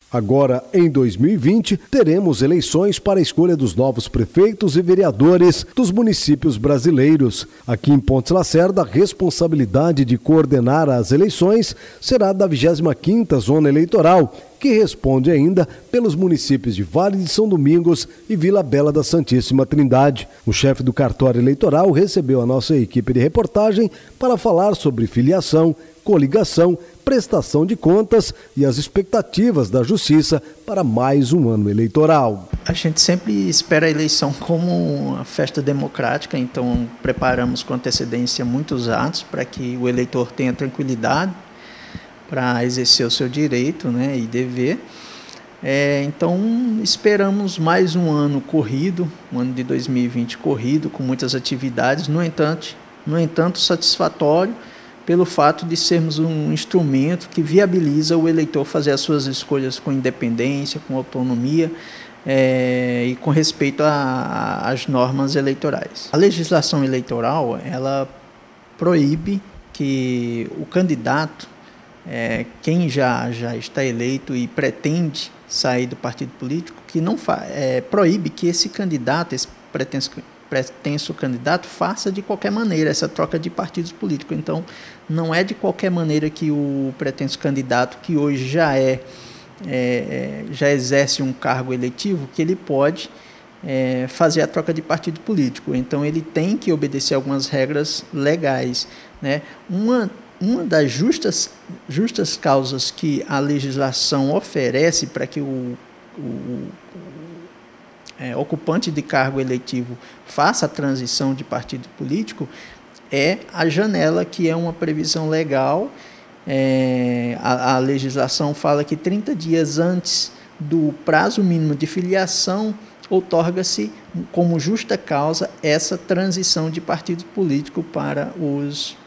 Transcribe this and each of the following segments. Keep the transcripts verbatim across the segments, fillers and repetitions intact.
Agora, em dois mil e vinte, teremos eleições para a escolha dos novos prefeitos e vereadores dos municípios brasileiros. Aqui em Pontes Lacerda, a responsabilidade de coordenar as eleições será da vigésima quinta Zona Eleitoral, que responde ainda pelos municípios de Vale de São Domingos e Vila Bela da Santíssima Trindade. O chefe do cartório eleitoral recebeu a nossa equipe de reportagem para falar sobre filiação, coligação, prestação de contas e as expectativas da Justiça para mais um ano eleitoral. A gente sempre espera a eleição como uma festa democrática, então preparamos com antecedência muitos atos para que o eleitor tenha tranquilidade para exercer o seu direito, né, e dever. É, então esperamos mais um ano corrido, um ano de dois mil e vinte corrido, com muitas atividades, no entanto, no entanto satisfatório, pelo fato de sermos um instrumento que viabiliza o eleitor fazer as suas escolhas com independência, com autonomia é, e com respeito às normas eleitorais. A legislação eleitoral, ela proíbe que o candidato, é, quem já, já está eleito e pretende sair do partido político, que não fa é, proíbe que esse candidato, esse pretenso pretenso candidato faça de qualquer maneira essa troca de partidos políticos. Então, não é de qualquer maneira que o pretenso candidato, que hoje já é, é já exerce um cargo eletivo, que ele pode é, fazer a troca de partido político. Então, ele tem que obedecer algumas regras legais, né? Uma Uma das justas, justas causas que a legislação oferece para que o, o É, ocupante de cargo eletivo faça a transição de partido político é a janela, que é uma previsão legal. É, a, a legislação fala que trinta dias antes do prazo mínimo de filiação outorga-se como justa causa essa transição de partido político para os,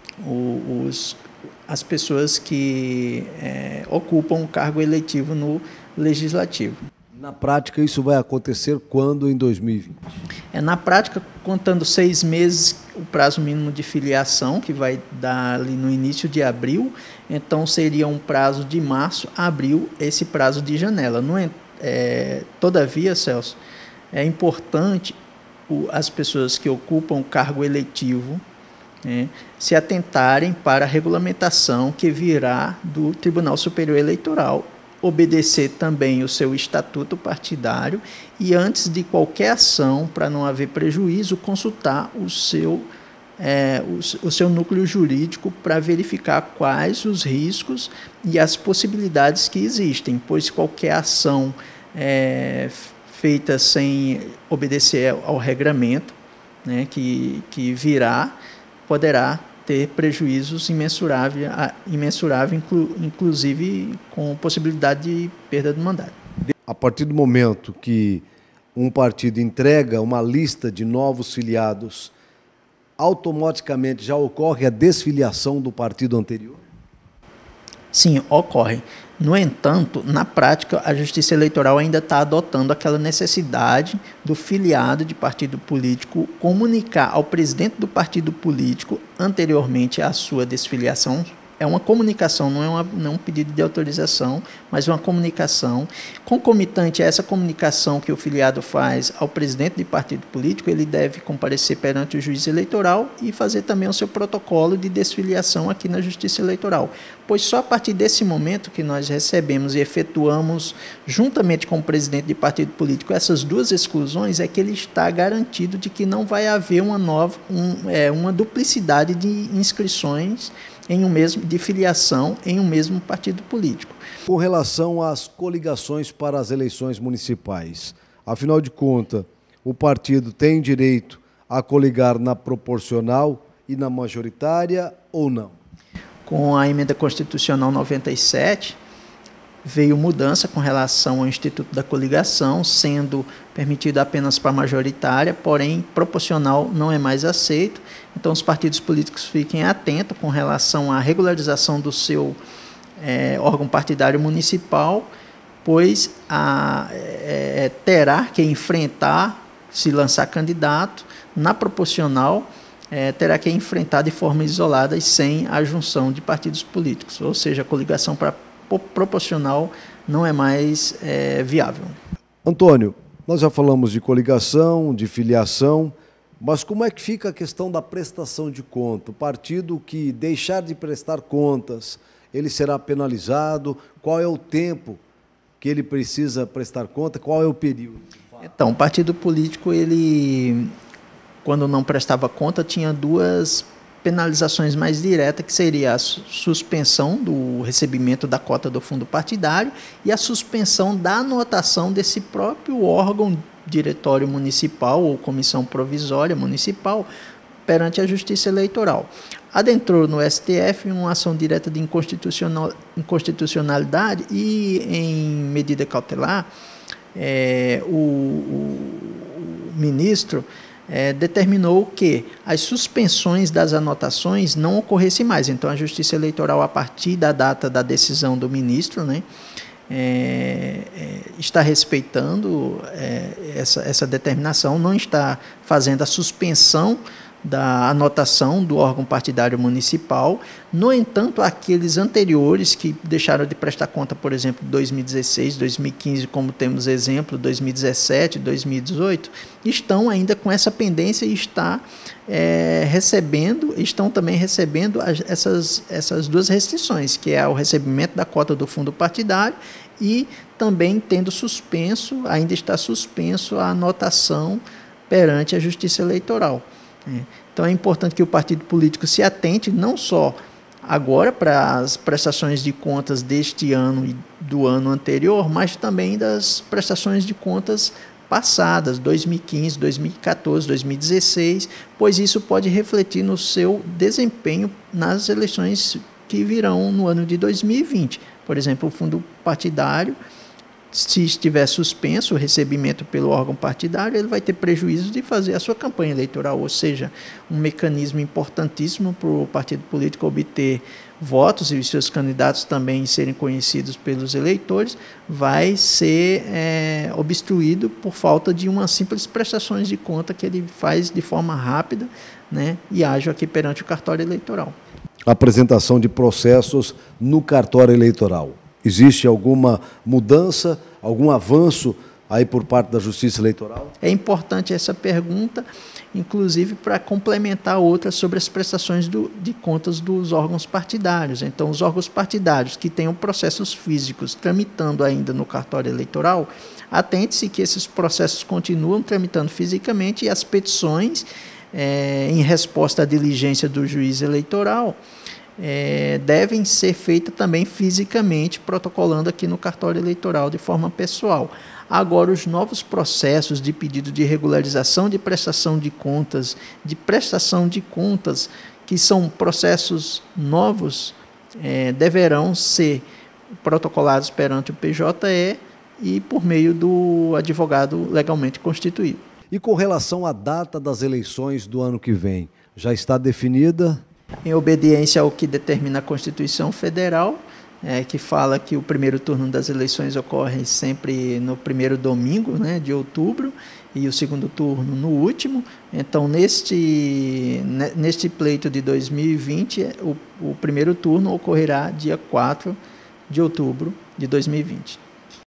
os, as pessoas que é, ocupam o cargo eletivo no legislativo. Na prática, isso vai acontecer quando em dois mil e vinte? É, na prática, contando seis meses, o prazo mínimo de filiação, que vai dar ali no início de abril, então seria um prazo de março a abril, esse prazo de janela. Não é, é, todavia, Celso, é importante o, as pessoas que ocupam o cargo eletivo, né, se atentarem para a regulamentação que virá do Tribunal Superior Eleitoral, obedecer também o seu estatuto partidário e, antes de qualquer ação, para não haver prejuízo, consultar o seu, é, o, o seu núcleo jurídico para verificar quais os riscos e as possibilidades que existem, pois qualquer ação é, feita sem obedecer ao regramento, né, que, que virá, poderá ter prejuízos imensuráveis, imensurável, inclu, inclusive com possibilidade de perda do mandato. A partir do momento que um partido entrega uma lista de novos filiados, automaticamente já ocorre a desfiliação do partido anterior? Sim, ocorre. No entanto, na prática, a Justiça Eleitoral ainda está adotando aquela necessidade do filiado de partido político comunicar ao presidente do partido político anteriormente à sua desfiliação. É uma comunicação, não é, uma, não é um pedido de autorização, mas uma comunicação. Concomitante a essa comunicação que o filiado faz ao presidente de partido político, ele deve comparecer perante o juiz eleitoral e fazer também o seu protocolo de desfiliação aqui na Justiça Eleitoral. Pois só a partir desse momento que nós recebemos e efetuamos, juntamente com o presidente de partido político, essas duas exclusões, é que ele está garantido de que não vai haver uma, nova, um, é, uma duplicidade de inscrições em um mesmo, de filiação em um mesmo partido político. Com relação às coligações para as eleições municipais, afinal de contas, o partido tem direito a coligar na proporcional e na majoritária ou não? Com a emenda constitucional noventa e sete, veio mudança com relação ao Instituto da Coligação, sendo permitido apenas para a majoritária, porém proporcional não é mais aceito. Então os partidos políticos fiquem atentos com relação à regularização do seu é, órgão partidário municipal, pois a, é, terá que enfrentar, se lançar candidato, na proporcional, é, terá que enfrentar de forma isolada e sem a junção de partidos políticos, ou seja, a coligação para proporcional não é mais é, viável. Antônio, nós já falamos de coligação, de filiação, mas como é que fica a questão da prestação de conta? O partido que deixar de prestar contas, ele será penalizado? Qual é o tempo que ele precisa prestar conta? Qual é o período? Então, o partido político, ele, quando não prestava conta, tinha duas penalizações mais diretas, que seria a suspensão do recebimento da cota do fundo partidário e a suspensão da anotação desse próprio órgão, diretório municipal ou comissão provisória municipal, perante a Justiça Eleitoral. Adentrou no S T F uma ação direta de inconstitucional, inconstitucionalidade e, em medida cautelar, é, o, o, o ministro É, determinou que as suspensões das anotações não ocorressem mais. Então, a Justiça Eleitoral, a partir da data da decisão do ministro, né, é, é, está respeitando é, essa, essa determinação, não está fazendo a suspensão da anotação do órgão partidário municipal. No entanto, aqueles anteriores que deixaram de prestar conta, por exemplo, dois mil e dezesseis, dois mil e quinze, como temos exemplo, dois mil e dezessete, dois mil e dezoito, estão ainda com essa pendência e está, é, recebendo, estão também recebendo as, essas, essas duas restrições, que é o recebimento da cota do fundo partidário e também tendo suspenso, ainda está suspenso a anotação perante a Justiça Eleitoral. Então é importante que o partido político se atente não só agora para as prestações de contas deste ano e do ano anterior, mas também das prestações de contas passadas, dois mil e quinze, dois mil e quatorze, dois mil e dezesseis, pois isso pode refletir no seu desempenho nas eleições que virão no ano de dois mil e vinte. Por exemplo, o fundo partidário, se estiver suspenso o recebimento pelo órgão partidário, ele vai ter prejuízo de fazer a sua campanha eleitoral, ou seja, um mecanismo importantíssimo para o partido político obter votos e os seus candidatos também serem conhecidos pelos eleitores, vai ser é, obstruído por falta de uma simples prestações de conta que ele faz de forma rápida, né, e ágil aqui perante o cartório eleitoral. Apresentação de processos no cartório eleitoral. Existe alguma mudança, algum avanço aí por parte da Justiça Eleitoral? É importante essa pergunta, inclusive para complementar outras sobre as prestações do, de contas dos órgãos partidários. Então, os órgãos partidários que tenham processos físicos tramitando ainda no cartório eleitoral, atente-se que esses processos continuam tramitando fisicamente e as petições, é, em resposta à diligência do juiz eleitoral, É, devem ser feitas também fisicamente, protocolando aqui no cartório eleitoral de forma pessoal. Agora, os novos processos de pedido de regularização de prestação de contas, de prestação de contas, que são processos novos, é, deverão ser protocolados perante o P J E e por meio do advogado legalmente constituído. E com relação à data das eleições do ano que vem, já está definida? Em obediência ao que determina a Constituição Federal, é, que fala que o primeiro turno das eleições ocorre sempre no primeiro domingo, né, de outubro, e o segundo turno no último. Então, neste, neste pleito de dois mil e vinte, o, o primeiro turno ocorrerá dia quatro de outubro de dois mil e vinte.